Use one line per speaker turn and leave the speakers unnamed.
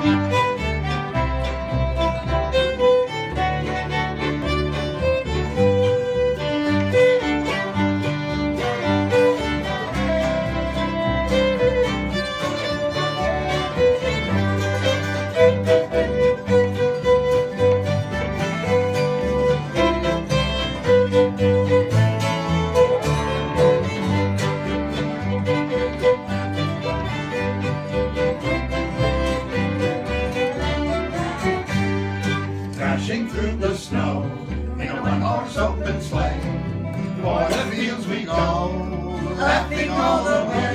Dashing through the snow in a one-horse open sleigh, o'er the fields we go, laughing all the way.